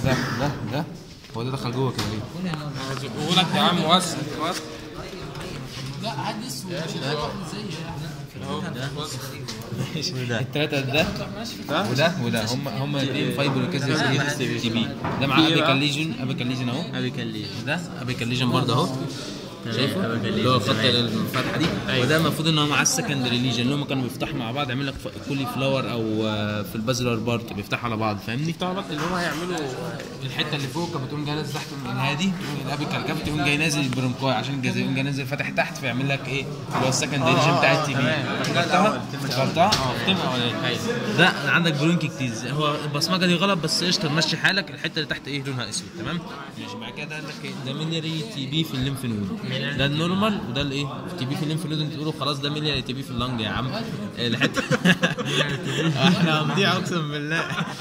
ده هو ده دخل جوه كده ليه؟ بقول لك يا عم وسع. لا حد اسود زي التلاتة ده وده هم الاثنين فايبر كذا تي بي. ده مع ابيكال ليجن اهو. ده ابيكال ليجن برضه اهو. شايفه اللي هو الخط الفتحه دي. وده المفروض ان هو مع السكندري ليجن اللي هم كانوا بيفتحوا مع بعض، يعمل لك كولي فلاور او في البازلر بارت بيفتحوا على بعض، فاهمني؟ اللي هم هيعملوا الحته اللي فوق بتقوم جاي نازل تحت من الهادي، الابيكال كاف تقوم جاي نازل البرونكاي عشان الجزء يقوم جاي نازل فاتح تحت، فيعمل لك ايه اللي هو السكندري ليجن بتاع التي بي. افتكرتها ده عندك برونكيكتيز. هو البصمجه دي غلط بس قشطه ماشي حالك. الحته اللي تحت ايه لونها اسود، تمام ماشي. بعد كده قال لك ايه ده ميلياري تي بي في الليمف نود. ده النورمال وده الايه تي بي في الليمف نود. انت تقولوا خلاص ده ميلياري تي بي في اللنج يا عم. الحته احنا هنضيع اقسم بالله.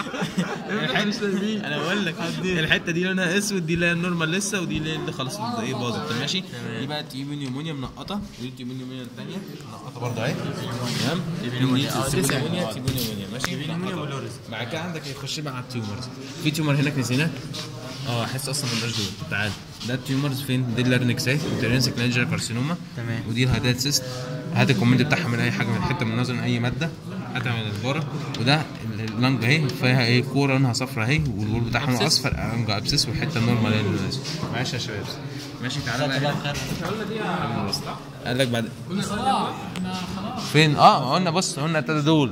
انا بقول لك الحته دي لونها اسود، دي اللي هي النورمال لسه، ودي اللي خلاص ايه باظت ماشي. دي بقى تي بي نيومونيا منقطه، ودي تي بي نيومونيا الثانيه منقطه برضه اهي، تمام. تي بي نيومونيا ماشي. بعد كده عندك يخش بقى على التيومرز. في تيومر هناك نسيناه احس اصلا من دول. تعال ده التيومرز فين؟ دي اللارنكس اهي، انترنسك لانجر كارسينوما، تمام. ودي الهيدات سيست. هات الكومنت بتاعها من اي حاجه، من حته من نظر من اي ماده، هاتها من البورة. وده اللنج اهي فيها ايه كوره لونها صفرا اهي، والبول بتاعها لونه اصفر، لنج ابسس، والحته النورمال اللي لونها اسود. ماشي يا شباب ماشي. تعالى بقى قال لك بعد فين قلنا بص قلنا التلاته دول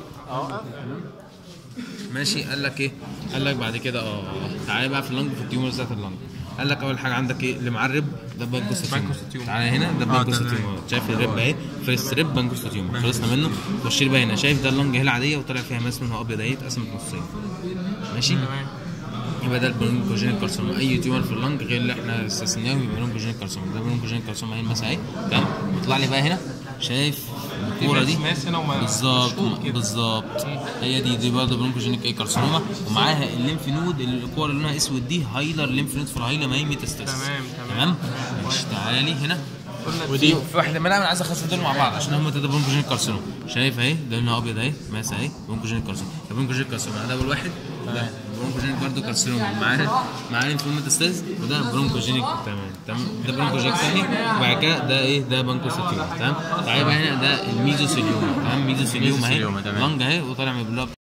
ماشي. قال لك ايه؟ قال لك بعد كده تعالى بقى في اللنج، في التيومرز بتاعت اللنج. قال لك اول حاجه عندك ايه اللي مع الرب؟ ده بانكوستيوم. تعالى هنا ده بانكوستيوم. شايف الرب اهي فيرست ريب بانكوستيوم، خلصنا منه. خش لي بقى هنا، شايف ده اللنج اهي العاديه وطلع فيها ماس لونها ابيض اهي، اتقسمت نصين ماشي. يبقى ده البرونكوجينيك كارسوما. اي تيومر في اللنج غير اللي احنا استثناه يبقى برونكوجينيك كارسوما. ده برونكوجينيك كارسوما اهي المسا اهي، تمام. يطلع لي بقى هنا شايف الكوره دي بالظبط هي دي برضه برونكوجينيك اي كارسوما، ومعاها الليمف نود الكوره اللي لونها اسود دي هايلر ليمف نود في الهايلر ما هي ميتاستاس، تمام. مش تعالى لي هنا ودي في واحده من انا عايز اخلص دول مع بعض عشان هم ده برونكوجينيك كارسوما. شايف اهي ده لونها ابيض اهي ماسه اهي برونكوجينيك كارسوما. ده برونكوجينيك كارسوما ده اول واحد، ده برونكوجينيك برضه كارسوما معاها ليمف نود ميتاستاس، وده برونكوجينيك تمام. ده برونكوجينيك ثاني. وبعد كده ده ايه ده بانكوستيوم، تمام. تعالى بقى هنا ده الميزوثيليوم، تمام. ميزوثيليوم اهي لنج اهي وطالع من البلوك